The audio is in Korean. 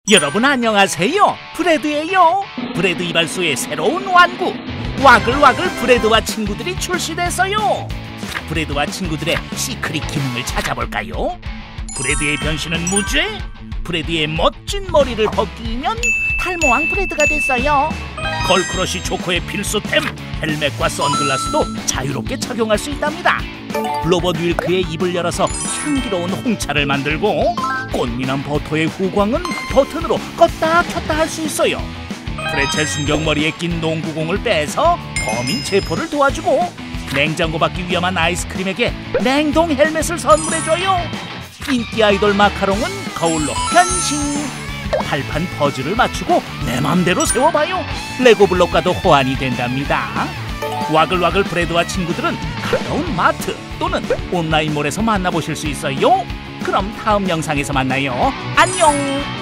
여러분 안녕하세요. 브레드예요. 브레드 이발소의 새로운 완구 와글와글 브레드와 친구들이 출시됐어요. 브레드와 친구들의 시크릿 기능을 찾아볼까요? 브레드의 변신은 무죄. 브레드의 멋진 머리를 벗기면 탈모왕 브레드가 됐어요. 걸크러쉬 초코의 필수템 헬멧과 선글라스도 자유롭게 착용할 수 있답니다. 로봇 윌크의 입을 열어서 향기로운 홍차를 만들고 꽃미남 버터의 후광은 버튼으로 껐다 켰다 할 수 있어요. 프레첼 순경머리에 낀 농구공을 빼서 범인 체포를 도와주고 냉장고 밖이 위험한 아이스크림에게 냉동 헬멧을 선물해줘요. 인기 아이돌 마카롱은 거울로 변신. 팔판 퍼즐을 맞추고 내 맘대로 세워봐요. 레고 블록과도 호환이 된답니다. 와글와글 브레드와 친구들은 가까운 마트 또는 온라인몰에서 만나보실 수 있어요. 그럼 다음 영상에서 만나요. 안녕.